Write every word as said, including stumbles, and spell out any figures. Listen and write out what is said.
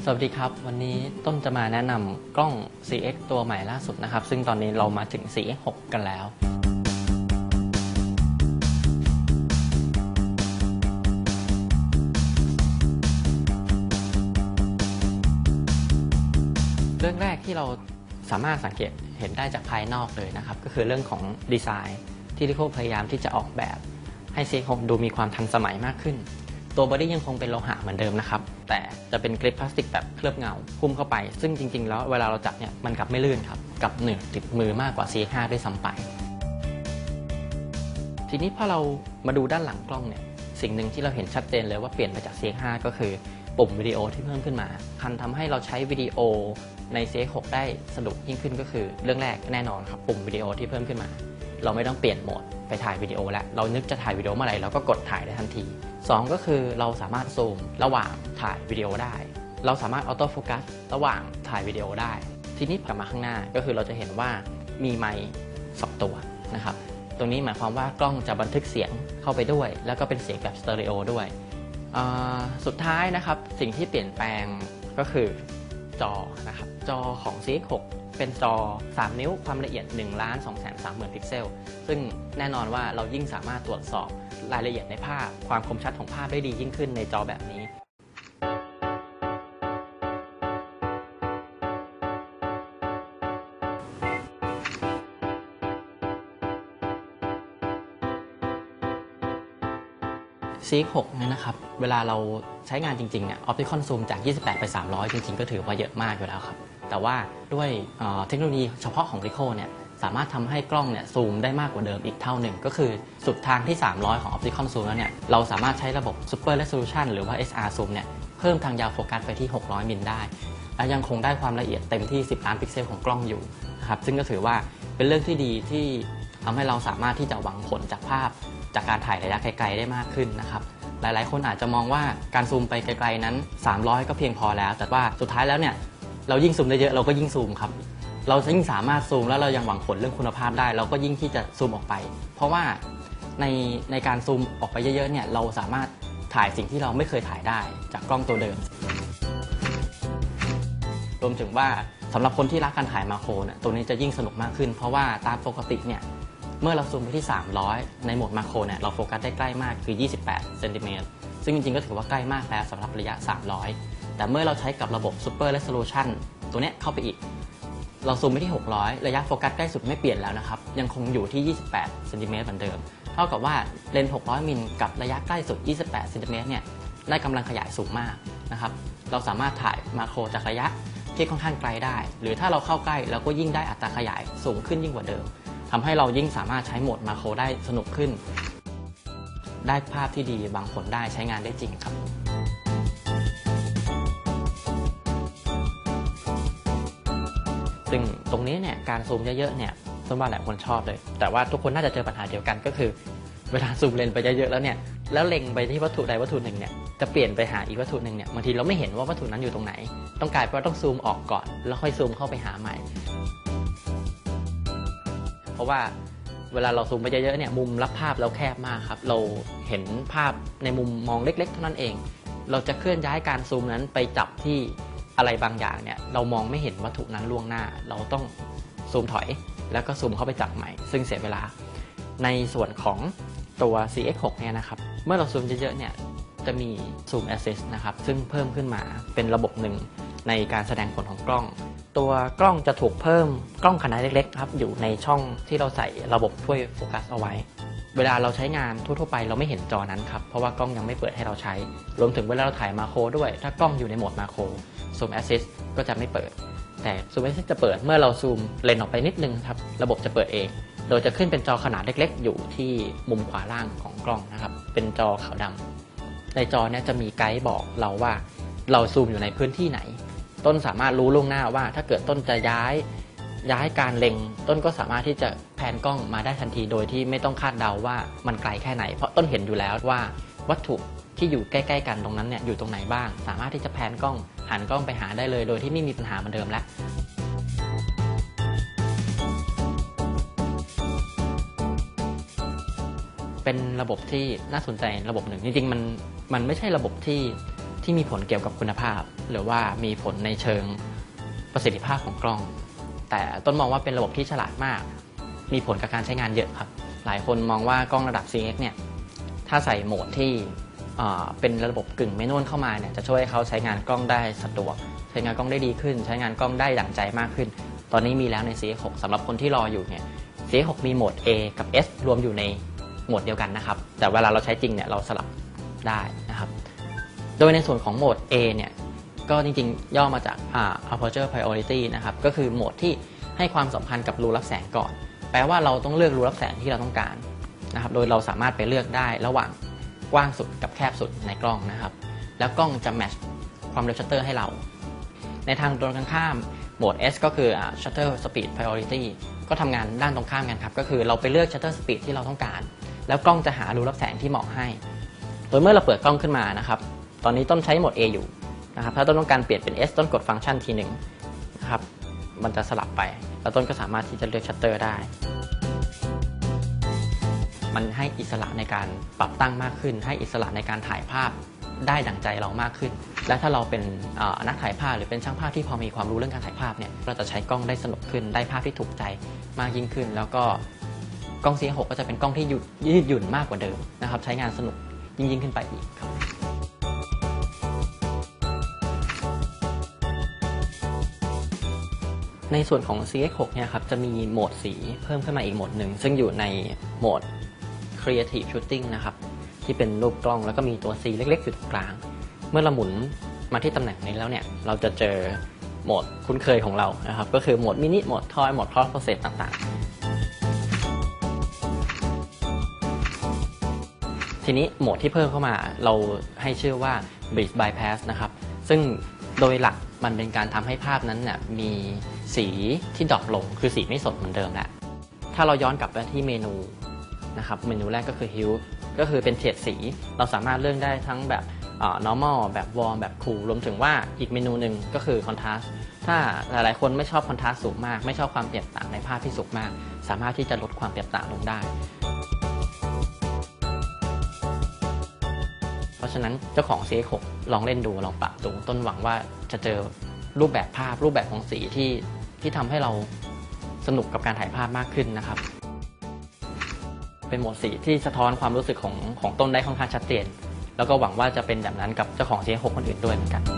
สวัสดีครับวันนี้ต้นจะมาแนะนำกล้อง ซี เอ็กซ์ ตัวใหม่ล่าสุดนะครับซึ่งตอนนี้เรามาถึง ซี เอ็กซ์ หก กันแล้วเรื่องแรกที่เราสามารถสังเกตเห็นได้จากภายนอกเลยนะครับก็คือเรื่องของดีไซน์ที่ลิโคพยายามที่จะออกแบบให้ ซี เอ็กซ์ หก ดูมีความทันสมัยมากขึ้นตัวบอดี้ยังคงเป็นโลหะเหมือนเดิมนะครับแต่จะเป็นกริปพลาสติกแบบเคลือบเงาหุ้มเข้าไปซึ่งจริงๆแล้วเวลาเราจับเนี่ยมันกลับไม่ลื่นครับกับหนึบติดมือมากกว่า ซี เอ็กซ์ ห้า ด้วยซ้ำไปทีนี้พอเรามาดูด้านหลังกล้องเนี่ยสิ่งหนึ่งที่เราเห็นชัดเจนเลยว่าเปลี่ยนไปจาก ซี เอ็กซ์ ห้า ก็คือปุ่มวิดีโอที่เพิ่มขึ้นมาคันทำให้เราใช้วิดีโอใน ซี เอ็กซ์ หก ได้สะดวกยิ่งขึ้นก็คือเรื่องแรกแน่นอนครับปุ่มวิดีโอที่เพิ่มขึ้นมาเราไม่ต้องเปลี่ยนโหมดไปถ่ายวิดีโอแล้วเรานึกจะถ่ายวิดีโอเมื่อไหร่เราก็กดถ่ายได้ทันทีสองก็คือเราสามารถซูมระหว่างถ่ายวิดีโอได้เราสามารถออโต้โฟกัสระหว่างถ่ายวิดีโอได้ทีนี้กลับมาข้างหน้าก็คือเราจะเห็นว่ามีไมค์สองตัวนะครับตรงนี้หมายความว่ากล้องจะบันทึกเสียงเข้าไปด้วยแล้วก็เป็นเสียงแบบสเตอริโอด้วยสุดท้ายนะครับสิ่งที่เปลี่ยนแปลงก็คือจอนะครับจอของ ซี เอ็กซ์ หก เป็นจอสามนิ้วความละเอียด หนึ่งล้านสองแสนสามหมื่น พิกเซลซึ่งแน่นอนว่าเรายิ่งสามารถตรวจสอบรายละเอียดในภาพความคมชัดของภาพได้ดียิ่งขึ้นในจอแบบนี้ซี เอ็กซ์ หก เนี่ยนะครับเวลาเราใช้งานจริงๆเนี่ยออปติคอลซูมจากยี่สิบแปดไปสามร้อยจริงๆก็ถือว่าเยอะมากอยู่แล้วครับแต่ว่าด้วยเทคโนโลยีเฉพาะของ Ricoh เนี่ยสามารถทำให้กล้องเนี่ยซูมได้มากกว่าเดิมอีกเท่าหนึ่งก็คือสุดทางที่สามร้อยของ Optical Zoom แล้วเนี่ยเราสามารถใช้ระบบ Super Resolution หรือว่า เอส อาร์ Zoom เนี่ยเพิ่มทางยาวโฟกัสไปที่หกร้อยมิลได้และยังคงได้ความละเอียดเต็มที่สิบล้านพิกเซลของกล้องอยู่นะครับซึ่งก็ถือว่าเป็นเรื่องที่ดีที่ทำให้เราสามารถที่จะหวังผลจากภาพจากการถ่ายระยะไกลๆได้มากขึ้นนะครับหลายๆคนอาจจะมองว่าการซูมไปไกลๆนั้นสามร้อยก็เพียงพอแล้วแต่ว่าสุดท้ายแล้วเนี่ยเรายิ่งซูมได้เยอะเราก็ยิ่งซูมครับเรายิ่งสามารถซูมแล้วเรายังหวังผลเรื่องคุณภาพได้เราก็ยิ่งที่จะซูมออกไปเพราะว่าในในการซูมออกไปเยอะๆเนี่ยเราสามารถถ่ายสิ่งที่เราไม่เคยถ่ายได้จากกล้องตัวเดิมรวมถึงว่าสำหรับคนที่รักการถ่ายมาโครเนี่ยตัวนี้จะยิ่งสนุกมากขึ้นเพราะว่าตามปกติเนี่ยเมื่อเราซูมไปที่สามร้อยในโหมดมาโครเนี่ยเราโฟกัสได้ใกล้มากคือยี่สิบแปดเซนติเมตรซึ่งจริงๆก็ถือว่าใกล้มากแล้วสำหรับระยะสามร้อยแต่เมื่อเราใช้กับระบบ Super Resolution ตัวนี้เข้าไปอีกเราซูมไปที่หกร้อยระยะโฟกัสใกล้สุดไม่เปลี่ยนแล้วนะครับยังคงอยู่ที่ยี่สิบแปดเซนติเมตรเหมือนเดิมเท่ากับว่าเลนส์หกร้อยมิลกับระยะใกล้สุดยี่สิบแปดเซนติเมตรเนี่ยได้กำลังขยายสูงมากนะครับเราสามารถถ่ายมาโครจากระยะที่ค่อนข้างไกลได้หรือถ้าเราเข้าใกล้เราก็ยิ่งได้อัตราขยายสูงขึ้นยิ่งกว่าเดิมทำให้เรายิ่งสามารถใช้โหมดมาโครได้สนุกขึ้นได้ภาพที่ดีบางผลได้ใช้งานได้จริงครับซึ่งตรงนี้เนี่ยการซูมเยอะๆเนี่ยต้นว่าหลายคนชอบเลยแต่ว่าทุกคนน่าจะเจอปัญหาเดียวกันก็คือเวลาซูมเลนไปเยอะๆแล้วเนี่ยแล้วเล็งไปที่วัตถุใดวัตถุหนึ่งเนี่ยจะเปลี่ยนไปหาอีกวัตถุหนึ่งเนี่ยบางทีเราไม่เห็นว่าวัตถุนั้นอยู่ตรงไหนต้องกลายเป็นว่าต้องซูมออกก่อนแล้วค่อยซูมเข้าไปหาใหม่เพราะว่าเวลาเราซูมไปเยอะๆเนี่ยมุมรับภาพเราแคบมากครับเราเห็นภาพในมุมมองเล็กๆเท่านั้นเองเราจะเคลื่อนย้ายการซูมนั้นไปจับที่อะไรบางอย่างเนี่ยเรามองไม่เห็นวัตถุนั้นล่วงหน้าเราต้องซูมถอยแล้วก็ซูมเข้าไปจับใหม่ซึ่งเสียเวลาในส่วนของตัว ซี เอ็กซ์ หก เนี่ยนะครับเมื่อเราซูมเยอะๆเนี่ยจะมี Zoom Assist นะครับซึ่งเพิ่มขึ้นมาเป็นระบบหนึ่งในการแสดงผลของกล้องตัวกล้องจะถูกเพิ่มกล้องขนาดเล็กๆครับอยู่ในช่องที่เราใส่ระบบช่วยโฟกัสเอาไว้เวลาเราใช้งานทั่วๆไปเราไม่เห็นจอนั้นครับเพราะว่ากล้องยังไม่เปิดให้เราใช้รวมถึงเวลาเราถ่ายมาโครด้วยถ้ากล้องอยู่ในโหมดมาโคร Zoom Assist ก็จะไม่เปิดแต่ Zoom Assist จะเปิดเมื่อเราซูมเลนออกไปนิดนึงครับระบบจะเปิดเองโดยจะขึ้นเป็นจอขนาดเล็กๆอยู่ที่มุมขวาล่างของกล้องนะครับเป็นจอขาวดำในจอนี้จะมีไกด์บอกเราว่าเราซูมอยู่ในพื้นที่ไหนต้นสามารถรู้ล่วงหน้าว่าถ้าเกิดต้นจะย้ายย้ายการเล็งต้นก็สามารถที่จะแพนกล้องมาได้ทันทีโดยที่ไม่ต้องคาดเดาว่ามันไกลแค่ไหนเพราะต้นเห็นอยู่แล้วว่าวัตถุที่อยู่ใกล้ๆกันตรงนั้นเนี่ยอยู่ตรงไหนบ้างสามารถที่จะแพนกล้องหันกล้องไปหาได้เลยโดยที่ไม่มีปัญหาเหมือนเดิมแล้วเป็นระบบที่น่าสนใจระบบหนึ่งจริงๆมันมันไม่ใช่ระบบที่ทที่มีผลเกี่ยวกับคุณภาพหรือว่ามีผลในเชิงประสิทธิภาพของกล้องแต่ต้นมองว่าเป็นระบบที่ฉลาดมากมีผลกับการใช้งานเยอะครับหลายคนมองว่ากล้องระดับ ซี เอ็กซ์ เนี่ยถ้าใส่โหมดที่เป็นระบบกึ่งแมนนวลเข้ามาเนี่ยจะช่วยให้เขาใช้งานกล้องได้สะดวกใช้งานกล้องได้ดีขึ้นใช้งานกล้องได้ดั่งใจมากขึ้นตอนนี้มีแล้วใน ซี เอ็กซ์ หก สำหรับคนที่รออยู่เนี่ย ซี เอ็กซ์ หก มีโหมด A กับ S รวมอยู่ในโหมดเดียวกันนะครับแต่เวลาเราใช้จริงเนี่ยเราสลับได้นะครับโดยในส่วนของโหมด A เนี่ยก็จริงๆย่อมาจาก aperture priority นะครับก็คือโหมดที่ให้ความสัมพันธ์กับรูรับแสงก่อนแปลว่าเราต้องเลือกรูรับแสงที่เราต้องการนะครับโดยเราสามารถไปเลือกได้ระหว่างกว้างสุดกับแคบสุดในกล้องนะครับแล้วกล้องจะแมทช์ความเร็วชัตเตอร์ให้เราในทางตรงกันข้ามโหมด S ก็คือ shutter speed priority ก็ทำงานด้านตรงข้ามกันครับก็คือเราไปเลือก shutter speed ที่เราต้องการแล้วกล้องจะหารูรับแสงที่เหมาะให้โดยเมื่อเราเปิดกล้องขึ้นมานะครับตอนนี้ต้นใช้โหมด A อยู่นะครับถ้าต้นต้องการเปลี่ยนเป็น S ต้นกดฟังก์ชันทีหนึ่งนะครับมันจะสลับไปแล้วต้นก็สามารถที่จะเลือกชัตเตอร์ได้มันให้อิสระในการปรับตั้งมากขึ้นให้อิสระในการถ่ายภาพได้ดั่งใจเรามากขึ้นและถ้าเราเป็นนักถ่ายภาพหรือเป็นช่างภาพที่พอมีความรู้เรื่องการถ่ายภาพเนี่ยเราจะใช้กล้องได้สนุกขึ้นได้ภาพที่ถูกใจมากยิ่งขึ้นแล้วก็กล้อง ซี เอ็กซ์ หก ก็จะเป็นกล้องที่ยืดหยุ่นมากกว่าเดิมนะครับใช้งานสนุกยิ่งยิ่งขึ้นไปอีกครับในส่วนของ ซี เอ็กซ์ หก เนี่ยครับจะมีโหมดสีเพิ่มขึ้นมาอีกโหมดหนึ่งซึ่งอยู่ในโหมด Creative Shooting นะครับที่เป็นรูปกล้องแล้วก็มีตัว C เล็กๆอยู่ตรงกลางเมื่อเราหมุนมาที่ตำแหน่งนี้แล้วเนี่ยเราจะเจอโหมดคุ้นเคยของเรานะครับก็คือโหมดมินิโหมดทอยโหมด Cross Process ต่างๆทีนี้โหมดที่เพิ่มเข้ามาเราให้ชื่อว่า Bridge Bypass นะครับซึ่งโดยหลักมันเป็นการทำให้ภาพนั้นเนี่ยมีสีที่ดรอปลงคือสีไม่สดเหมือนเดิมแล้วถ้าเราย้อนกลับไปที่เมนูนะครับเมนูแรกก็คือ Hue ก็คือเป็นเฉดสีเราสามารถเลือกได้ทั้งแบบ normal แบบ warm แบบ cool รวมถึงว่าอีกเมนูหนึ่งก็คือ contrast ถ้าหลายๆคนไม่ชอบ contrast สูงมากไม่ชอบความเปรียบต่างในภาพที่สูงมากสามารถที่จะลดความเปรียบต่างลงได้เพราะฉะนั้นเจ้าของ ซี เอ็กซ์ หก ลองเล่นดูลองปรับดูต้นหวังว่าจะเจอรูปแบบภาพรูปแบบของสีที่ที่ทำให้เราสนุกกับการถ่ายภาพมากขึ้นนะครับเป็นโหมดสีที่สะท้อนความรู้สึกของของต้นได้ค่อนข้างชัดเจนแล้วก็หวังว่าจะเป็นแบบนั้นกับเจ้าของ ซี เอ็กซ์ หก คนอื่นด้วยเหมือนกัน